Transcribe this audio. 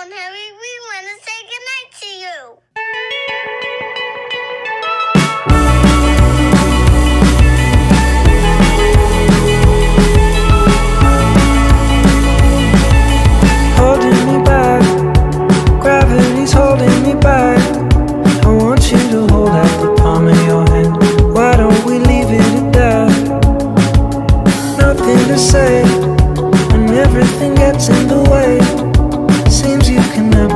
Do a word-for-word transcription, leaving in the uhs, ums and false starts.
Aunt Harry, we want to say goodnight to you. Holding me back, gravity's holding me back. I want you to hold out the palm of your hand. Why don't we leave it at that? Nothing to say, and everything gets in the way. Seems you can never